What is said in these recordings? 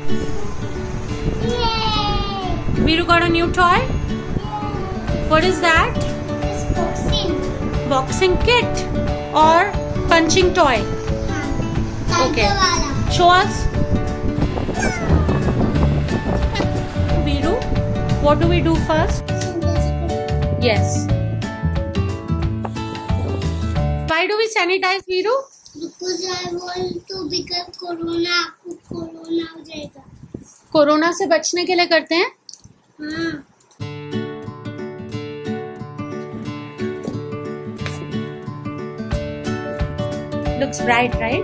Yay! Viru got a new toy? Yeah. What is that? It's boxing. Boxing kit or punching toy? Okay. Show us. Viru, what do we do first? Yes. Why do we sanitize, Viru? Because I want to become corona. आपको corona हो जाएगा. Corona से बचने के लिए करते हैं. हाँ. Looks bright, right?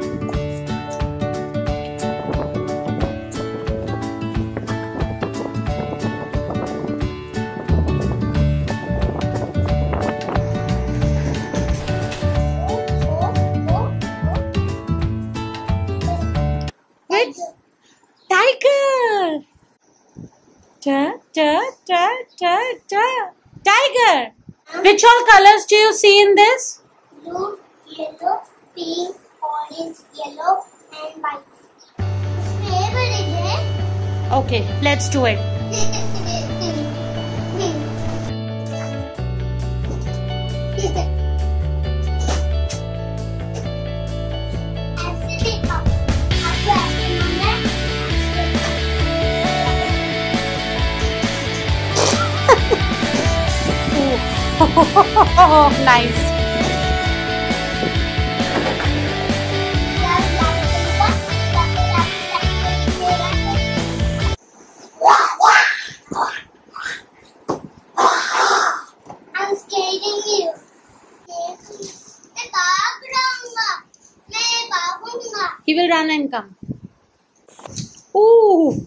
Wait, tiger! Tiger! Which all colors do you see in this? Blue, yellow, pink, orange, yellow, and white. Flavor is it? Okay, let's do it. Nice. I'm scaring you. He will run and come. Ooh.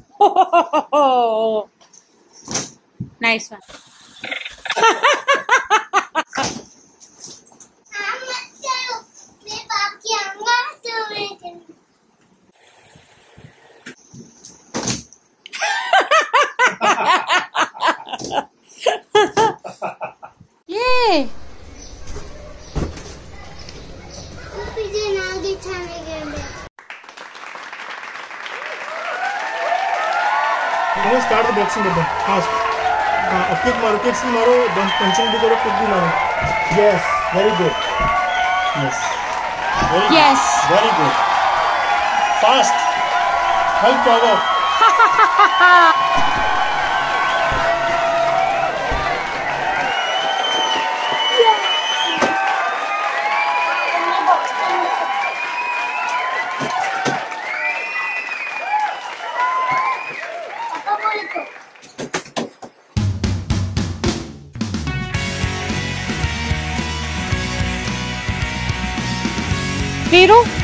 Nice one. Yay! Now start the boxing with them. Fast. A kick maro, kicks maro, then punching भी करो, kick भी मारो. Yes, very good. Yes. Yes. Very good. Fast. High power. Viru,